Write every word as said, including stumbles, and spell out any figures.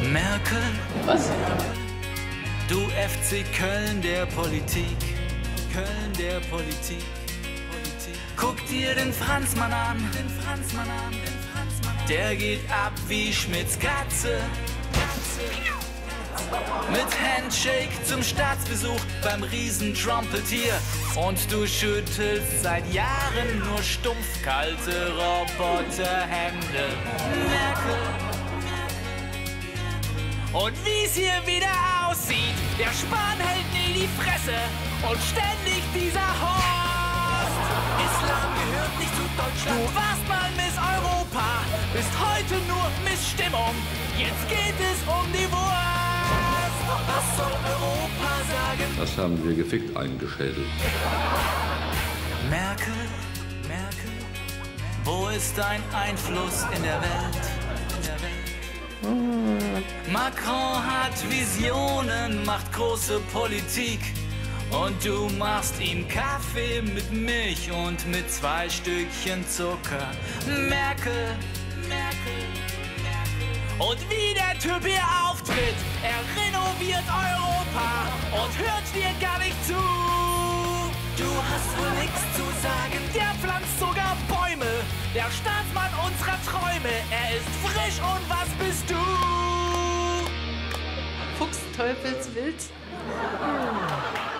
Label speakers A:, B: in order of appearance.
A: Merkel,
B: Was?
A: du F C Köln der Politik, Köln der Politik, Politik. Guck dir den Franzmann an, den Franzmann an, den Franzmann an. Der geht ab wie Schmitz Katze, Katze. Mit Handshake zum Staatsbesuch beim Riesen-Trumpeltier. Und du schüttelst seit Jahren nur stumpf kalte Roboterhände. Merkel. Und wie's hier wieder aussieht, der Spahn hält nie die Fresse und ständig dieser Horst. Islam gehört nicht zu Deutschland. Du warst mal Miss Europa, bist heute nur Miss Stimmung. Jetzt geht es um die Wurst. Was soll Europa sagen?
C: Das haben wir gefickt eingeschädelt.
A: Merkel, Merkel, wo ist dein Einfluss in der Welt? In der Welt? Macron hat Visionen, macht große Politik. Und du machst ihm Kaffee mit Milch und mit zwei Stückchen Zucker. Merkel, Merkel, Merkel. Und wie der Typ hier auftritt, er renoviert Europa und hört dir gar nicht zu. Du hast wohl nichts zu sagen, der pflanzt sogar Bäume. Der Staatsmann unserer Träume, er ist frisch und was bist du?
B: Fuchs, Teufelswild.